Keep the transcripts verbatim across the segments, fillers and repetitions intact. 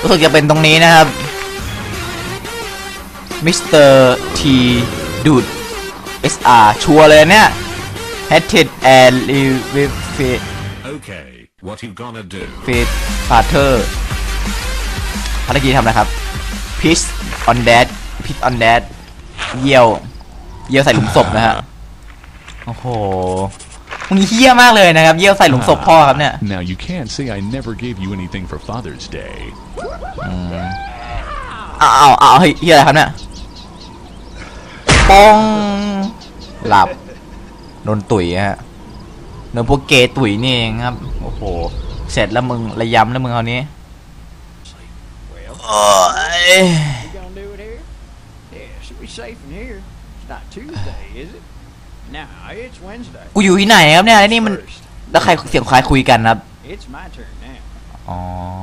รู้สึกจะเป็นตรงนี้นะครับมิสเตอร์ทีดูด เอส อาร์ ชัวร์เลยเนี่ย Hatted and Live Fit Okay what you gonna do Fit Father ภารกิจทำอะไรครับ Piss on that Piss on that เยี่ยวเยี่ยวใส่หลุมศพนะฮะโอ้โหมึงเหี้ยมากเลยนะครับเยี่ยวใส่หลุมศพพ่อครับเนี่ย Now you can't say I never gave you anything for Father's Day อ้าวอ้าวเฮ้ยเหี้ยอะไรครับเนี่ยปองหลับโดนตุ๋ยฮะโดนพวกเกย์ตุ๋ยนี่เองครับโอ้โหเสร็จแล้วมึงระยำแล้วมึงเอานี้โอ้ยกูอยู่ที่ไหนครับเนี่ยนี่มันแล้วใครเสียงใครคุยกันครับอ๋อ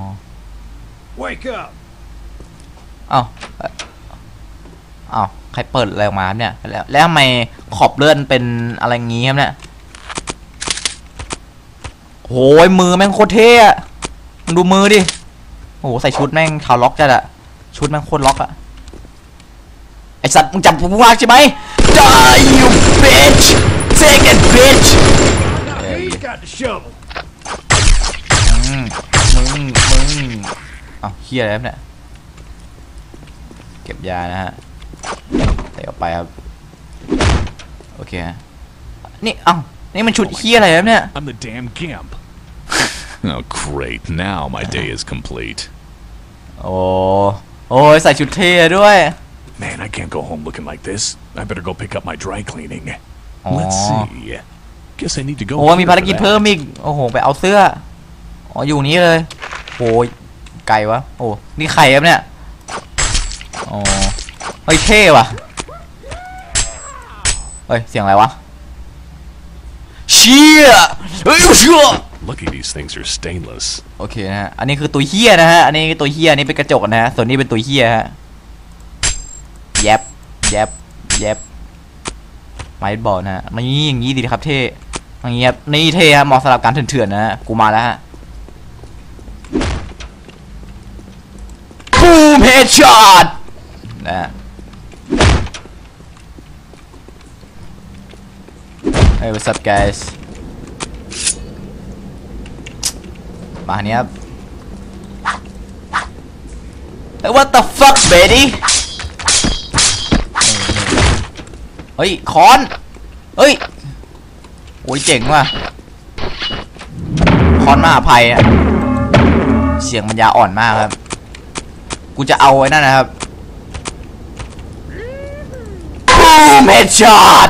อ้าวอ้าวใครเปิดอะไรออกมาเนี่ยแล้วแล้วทำไมขอบเลื่อนเป็นอะไรงี้ครับเนี่ยโหยมือแม่งโคตรเท่อะดูมือดิโอ้โหใส่ชุดแม่งขาวล็อกจัดอะชุดแม่งโคตรล็อกอะไอสัตว์มึงจับกูว่าใช่ไหม Die you bitch take it bitch มึงมึงมึงอ้าวเฮียอะไรเนี่ยเก็บยานะฮะใส่ออกไปครับโอเคนี่เอ้านี่มันชุดเฮียอะไรครับเนี่ย I'm the damn gimp Oh great now my day is complete โอ้โอ้ยใส่ชุดเท่ด้วย Man I can't go home looking like this I better go pick up my dry cleaning Let's see Guess I need to go โอ้มีภารกิจเพิ่มอีกโอ้โหไปเอาเสื้ออ๋ออยู่นี้เลยโอ้ยไกลวะโอ้นี่ใครครับเนี่ยอ๋อเฮ้ยเท่ว่ะเฮ้ยเสียงอะไรวะเชี่ยเฮ้ยเชี่ย Lucky these things are stainless โอเคนะฮะอันนี้คือตัวเฮียนะฮะอันนี้ตัวเฮียนี่เป็นกระจกนะฮะส่วนนี้เป็นตัวเฮียฮะแยบแยบแยบไม้บอลนะฮะมันนี้อย่างนี้ดีครับเท่อย่างเงี้ยนี่เท่ฮะเหมาะสำหรับการเถื่อนๆนะฮะกูมาแล้วฮะบูมเฮดช็อตนะ Hey what's up guys มาเนี้ยครับ Hey what the fuck baby เฮ้ยคอนเฮ้ยโอ้ยเจ๋งว่ะคอนมหาภัยอ่ะเสียงมันยาอ่อนมากครับกูจะเอาไว้นั่นนะครับ Boom headshot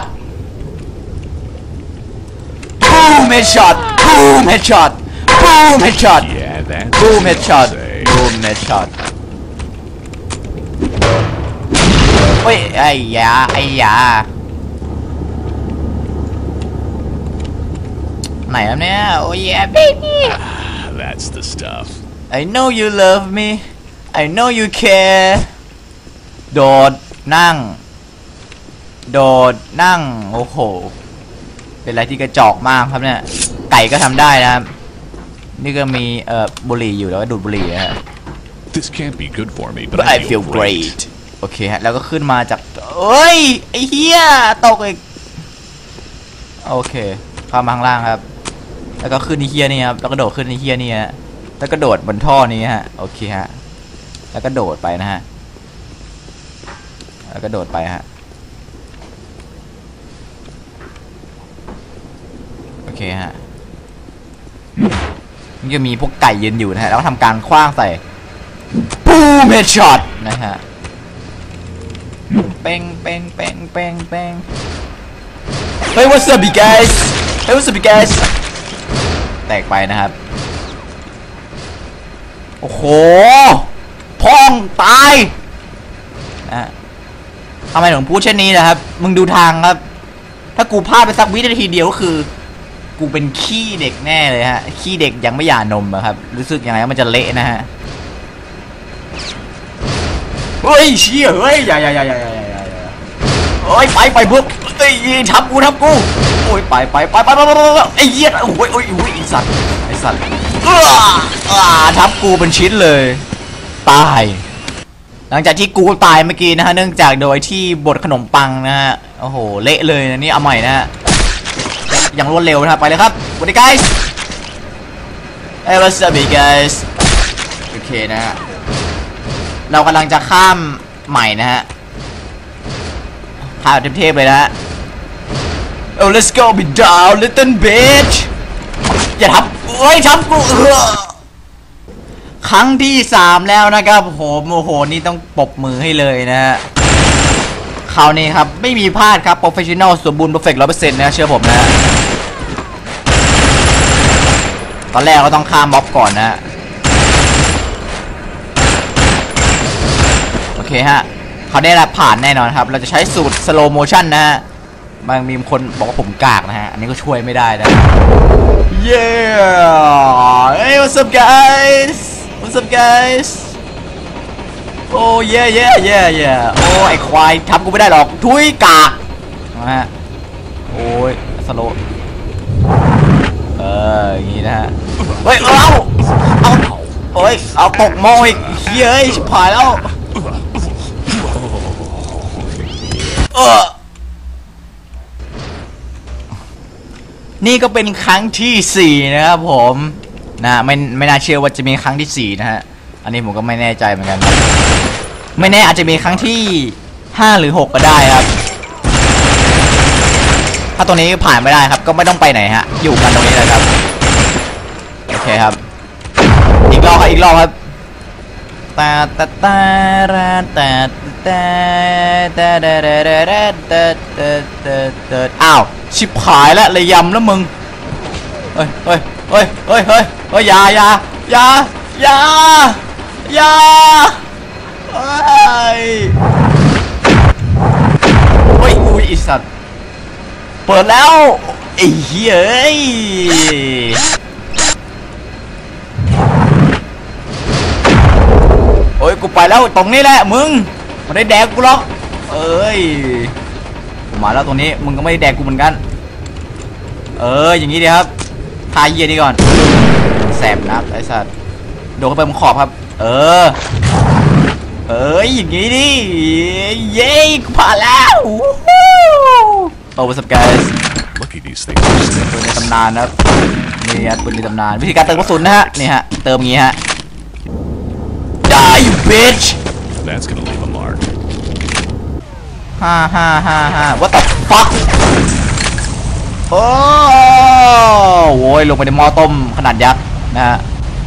Boom headshot Boom headshot Boom headshot Yeah that's Boom headshot Boom headshot เฮ้ยไอ้ยาไอ้ยาไหนครับเนี่ยโอ้ย yeah baby That's the stuff I know you love me I know you care โดดนั่งโดดนั่งโอ้โหเป็นอะไรที่กระจอกมากครับเนี่ยไก่ก็ทำได้นะครับนี่ก็มีเอ่อบุหรี่อยู่แล้วก็ดูดบุหรี่นะฮะ This can't be good for me but I feel great โอเคฮะแล้วก็ขึ้นมาจากเอ้ยไอ้เหี้ยตกอีกโอเคเข้ามาข้างล่างครับแล้วก็ขึ้นไอ้เหี้ยนี่ครับแล้วก็โดดขึ้นไอ้เหี้ยนี่ฮะแล้วก็โดดบนท่อนี้ฮะโอเคฮะแล้วก็โดดไปนะฮะแล้วก็โดดไปฮะโอเคฮะมันจะมีพวกไก่ยืนอยู่นะฮะแล้วก็ทำการคว้างใส่บูมเฮดช็อตนะฮะเป้งเป้งเป้งเป้งเป้งเฮ้ย what's up you guys เฮ้ย what's up you guys แตกไปนะครับโอ้โหพ่องตายนะทำไมถึงพูดเช่นนี้นะครับมึงดูทางครับถ้ากูพลาดไปสักวินาทีเดียวก็คือกูเป็นขี้เด็กแน่เลยฮะขี้เด็กยังไม่หย่านมอะครับรู้สึกยังไงมันจะเละนะฮะเฮ้ยเชี่ยเฮ้ยอย่าอย่าอย่าอย่าอย่าอย่าเฮ้ยไปไปบุ๊กเฮ้ยทับกูทับกูโอ้ยไปไปไปไปไปไปไอ้เหี้ยโอ้ยโอ้ยโอ้ยไอ้สัตว์ไอ้สัตว์อ้าอ้าทับกูเป็นชิ้นเลยตายหลังจากที่กูตายเมื่อกี้นะฮะเนื่องจากโดยที่บดขนมปังนะฮะโอ้โหเละเลยนะนี่เอาใหม่นะฮะอย่างรวดเร็วนะครับไปเลยครับสวัสดี guys Hey what's up guys โอเคนะฮะเรากำลังจะข้ามใหม่นะฮะข้ามเทพๆเลยนะฮะ Oh let's go be down little bitch อย่าทับเฮ้ยทับกูเออครั้งที่สามแล้วนะครับโหโอ้โหนี่ต้องปรบมือให้เลยนะฮะคราวนี้ครับไม่มีพลาดครับ professional สมบูรณ์ perfect ร้อยเปอร์เซ็นต์นะเชื่อผมนะฮะตอนแรกเราต้องข้ามม็อบก่อนนะฮะโอเคฮะเขาได้รับผ่านแน่นอนครับเราจะใช้สูตร slow motion นะฮะบางมีคนบอกว่าผมกากนะฮะอันนี้ก็ช่วยไม่ได้นะ Yeah Hey what's up guys What's up guys โอ้ yeah yeah yeah yeah โอ้ไอควายทับกูไม่ได้หรอกทุยกากนะฮะโอ้ยสโลว์เอออย่างงี้นะฮะเฮ้ยเอาเอาโอ้ยเอาตกมองอีกเฮ้ยชิบหายแล้วเออนี่ก็เป็นครั้งที่สี่นะครับผมนะไม่ไม่น่าเชื่อว่าจะมีครั้งที่สี่นะฮะอันนี้ผมก็ไม่แน่ใจเหมือนกันไม่แน่อาจจะมีครั้งที่ห้าหรือหกก็ได้ครับถ้าตัวนี้ผ่านไม่ได้ครับก็ไม่ต้องไปไหนฮะอยู่กันตรงนี้เลยครับโอเคครับอีกรอบครับอีกรอบครับตาตาตาราตาตาตาตาตาตาตาตาตาตาอ้าวชิบหายแล้วเลยยำแล้วมึงเฮ้ยเฮ้ยเฮ้ยเฮ้ยเฮ้ยเฮ้ยยายายายายาเฮ้ยเฮ้ยอุ้ยไอ้สัตว์เปิดแล้วไอ้เหี้ยเอ้ยโอ้ยกูไปแล้วตรงนี้แหละมึงไม่ได้แดกกูหรอกเอ้ยมาแล้วตรงนี้มึงก็ไม่ได้แดกกูเหมือนกันเอออย่างนี้ดีครับทายเยี่ยนี่ก่อนแสบนักไอ้สัตว์โดนเข้าไปบนขอบครับเออเอ้ยอย่างนี้ดิเย้กูผ่านแล้วโอ้what's up guys Lucky these things. ปืนในตำนานนะครับนี่ครับปืนในตำนานวิธีการเติมกระสุนนะฮะนี่ฮะเติมอย่างนี้ฮะ Die you bitch That's gonna leave a mark. ฮ่าฮ่าฮ่าฮ่า What the fuck โอ้โว้ยลงไปในหม้อต้มขนาดยักษ์นะฮะ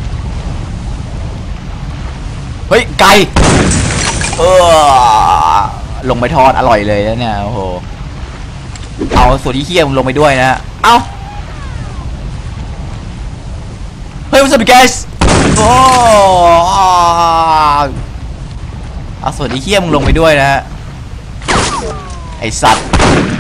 เฮ้ยไก่เออลงไปทอดอร่อยเลยนะเนี่ยโอ้โหเอาส่วนที่เคี่ยมลงไปด้วยนะฮะเอาเฮ้ย what's up guys โอ้เอาส่วนที่เคี่ยมลงไปด้วยนะฮะไอสัตว์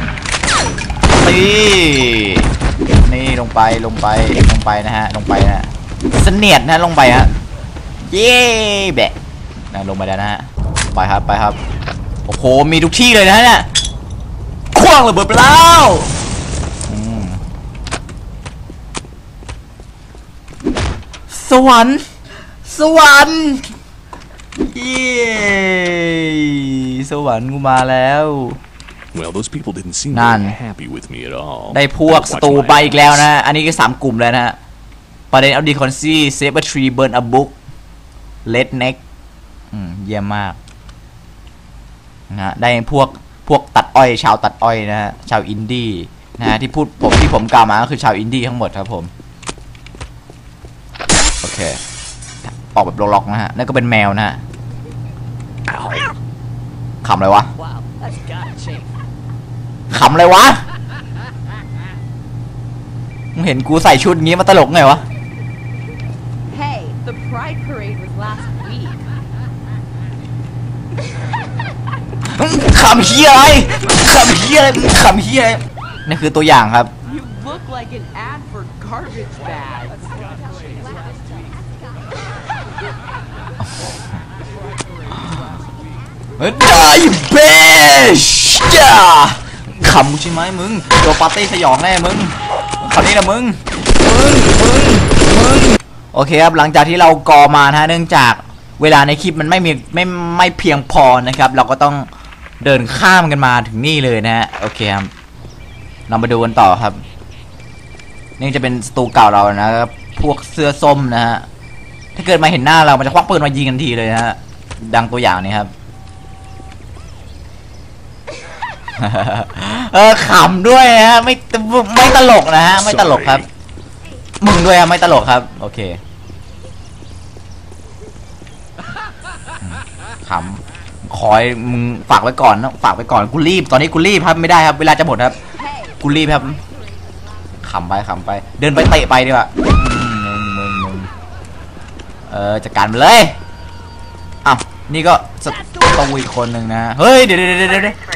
นี่นี่ลงไปลงไปลงไปนะฮะลงไปนะเสนียดนะลงไปฮะเย้แบะนะลงไปแล้วนะฮะไปครับไปครับโอ้โหมีทุกที่เลยนะเนี่ยคว้างระเบิดไปแล้วสวรรค์สวรรค์เย้สวรรค์กูมาแล้ว Well, those people didn't seem None. very happy with me at all. ได้พวกศัตรูไปอีกแล้วนะอันนี้ก็สามกลุ่มแล้วนะฮะประเด็นเอาดีคอนซี่เซฟทรีเบิร์นอัพบุ๊กเลดเน็กเยี่ยมมากนะฮะได้พวกพวกตัดอ้อยชาวตัดอ้อยนะฮะชาวอินดี้นะฮะที่พูดผมที่ผมกล่าวมาก็คือชาวอินดี้ทั้งหมดครับผมโอเคออกแบบล็อกๆนะฮะนั่นก็เป็นแมวนะฮะขำอะไรวะขำอะไรวะมึงเห็นกูใส่ชุดงี้มาตลกไงวะ Hey, the Pride Parade was last week. ขำเฮียอะไรขำเฮียอะไรขำเฮียอะไรนี่คือตัวอย่างครับ You look like an ad for garbage bags. เฮ้ยได้เบชจ้าขำกูใช่ไหมมึงโดนปาร์ตี้สยองแน่มึงคราวนี้นะมึงมึงมึงมึงโอเคครับหลังจากที่เรากอมานะฮะเนื่องจากเวลาในคลิปมันไม่มีไม่ไม่เพียงพอนะครับเราก็ต้องเดินข้ามกันมาถึงนี่เลยนะฮะโอเคครับเรามาดูกันต่อครับนี่จะเป็นสตูเก่าเรานะครับพวกเสื้อส้มนะฮะถ้าเกิดมาเห็นหน้าเรามันจะควักปืนมายิงกันทีเลยนะฮะดังตัวอย่างนี้ครับ เออขำด้วยนะฮะไม่ไม่ตลกนะฮะไม่ตลกครับมึงด้วยอะไม่ตลกครับโอเคขำคอยมึงฝากไว้ก่อนนะฝากไว้ก่อนกูรีบตอนนี้กูรีบครับไม่ได้ครับเวลาจะหมดครับกูรีบครับขำไปขำไปเดินไปเตะไปดีกว่ามึงมึงมึงเออจัดการไปเลยอ้าวนี่ก็สตูอีกคนหนึ่งนะเฮ้ยเดี๋ยวเดี๋ยวเดี๋ยวเดี๋ยว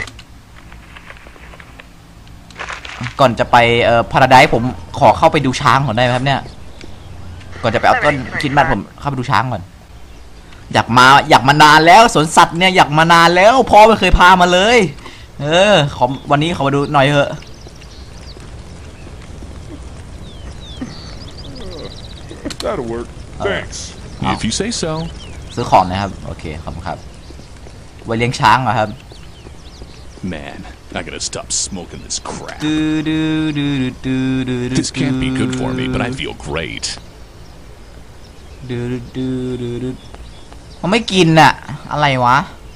ก่อนจะไปเอ่อพาราไดซ์ผมขอเข้าไปดูช้างก่อนได้ไหมครับเนี่ยก่อนจะไปเอาต้นคริสต์มาสผมเข้าไปดูช้างก่อนอยากมาอยากมานานแล้วสวนสัตว์เนี่ยอยากมานานแล้วพ่อไม่เคยพามาเลยเออขอวันนี้ขอมาดูหน่อยเถอะ That'll work. Thanks. If you say so. ซื้อของนะครับโอเคขอบคุณครับไว้เลี้ยงช้างเหรอครับ Man, I gotta stop smoking this crap. ดูดูดูดูดูดู This can't be good for me, but I feel great. ดูดูดูดูมันไม่กินอะอะไรวะ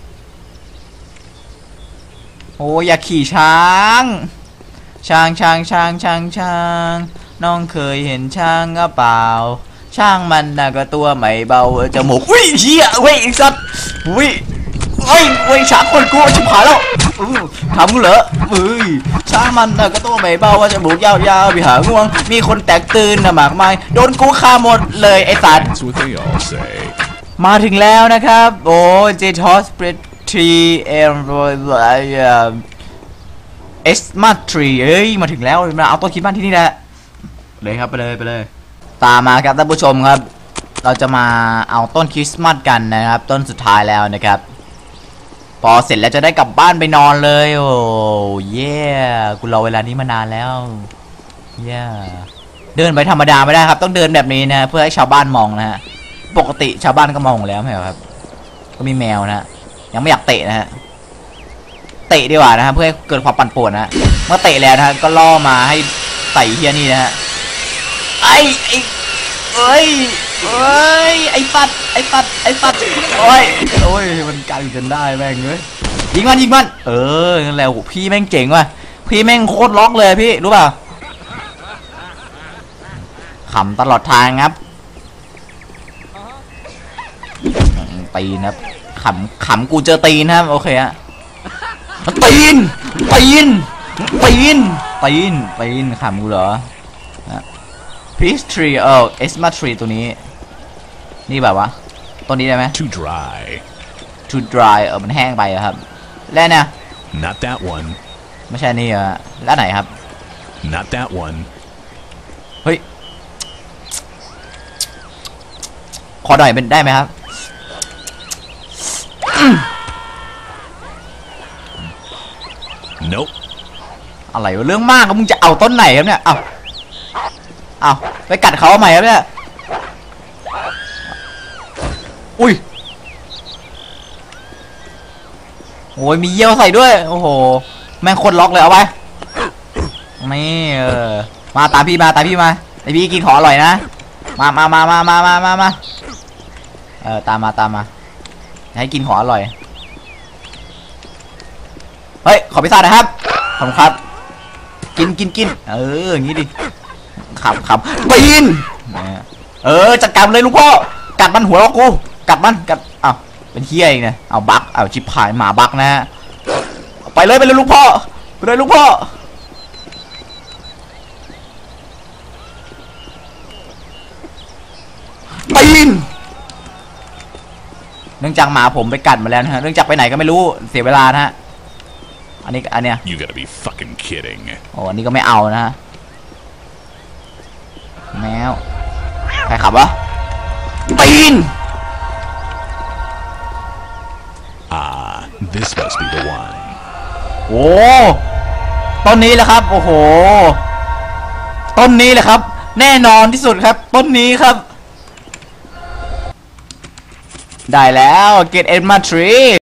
โอ้อยากขี่ช้างช้างช้างช้างช้างช้างน้องเคยเห็นช้างก็เปล่าช้างมันน่ะก็ตัวไม่เบาจมูกวิ่งเฮียเว้ยไอ้สัสวิ่งเฮ้ยเว้ยช้างคนกูชิบหายแล้วทำกูเหรอเอ้ยช้างมันน่ะก็ตัวไม่เบาจมูกยาวๆไปหาง่วงมีคนแตกตื่นน่ะมากมายโดนกูฆ่าหมดเลยไอ้สัส That's what they all say. มาถึงแล้วนะครับโอ้เจทอสเปรทรีเอ็มเอสมาทรีเอ้ยมาถึงแล้วมาเอาต้นคริสต์มาสที่นี่แหละเลยครับไปเลยไปเลยตามมาครับท่านผู้ชมครับเราจะมาเอาต้นคริสต์มาสกันนะครับต้นสุดท้ายแล้วนะครับพอเสร็จแล้วจะได้กลับบ้านไปนอนเลยโอ้เย่กูรอเวลานี้มานานแล้วเย่เดินไปธรรมดาไม่ได้ครับต้องเดินแบบนี้นะเพื่อให้ชาวบ้านมองนะฮะปกติชาวบ้านก็มองแล้วไม่เหรอครับก็มีแมวนะยังไม่อยากเตะนะฮะเตะดีกว่านะฮะเพื่อให้เกิดความปั่นป่วนนะเมื่อเตะแล้วนะฮะก็ล่อมาให้ใส่เฮียนี่นะฮะไอ้ไอ้เอ้ยเอ้ยไอ้ปัดไอ้ปัดไอ้ปัดโอ้ยโอ้ยมันกันจนได้แม่งเลยยิงมันยิงมันเออนั่นแหละพี่แม่งเจ๋งว่ะพี่แม่งโคตรล็อกเลยพี่รู้ป่ะขำตลอดทางครับตีนครับขำขำกูเจอตีนครับโอเคฮะตีนตีนตีนตีนตีนขำกูเหรอพีชทรีเออเอสมาทรีตัวนี้นี่แบบว่าตัวนี้ได้ไหม Too dry. too dry เออมันแห้งไปครับแล้วเนี่ย Not that one. ไม่ใช่นี่อะแล้วไหนครับ Not that one. เฮ้ยขอหน่อยเป็นได้ไหมครับ Nope. อะไรวะเรื่องมากมึงจะเอาต้นไหนครับเนี่ยเอาเอาไปกัดเขาใหม่ครับเนี่ยอุ้ยโอ้ยมีเยี่ยวใส่ด้วยโอ้โหแม่งโคตรล็อกเลยเอาไปนี่เออมาตามพี่มาตามพี่มาไอพี่กินของอร่อยนะมามามามามามามามาเออตามมาตามมาให้กินของอร่อยเฮ้ยขอพิซซ่าหน่อยครับขอบคุณครับกินกินกินเอออย่างงี้ดิขับขับปีนเออจัดการเลยลูกพ่อกัดมันหัวเรากูกัดมันกัดอ้าวเป็นเฮียเองเนี่ยเอาบักเอาชิบหายหมาบักนะฮะไปเลยไปเลยลูกพ่อไปเลยลูกพ่อปีนเนื่องจากหมาผมไปกัดมาแล้วนะฮะเนื่องจากไปไหนก็ไม่รู้เสียเวลานะฮะอันนี้อันเนี้ย You gotta be fucking kidding. โอ้อันนี้ก็ไม่เอานะฮะแมวใครขับวะปีน Ah, this must be the one. โอ้ต้นนี้แหละครับโอ้โหต้นนี้แหละครับแน่นอนที่สุดครับต้นนี้ครับได้แล้ว get in my tree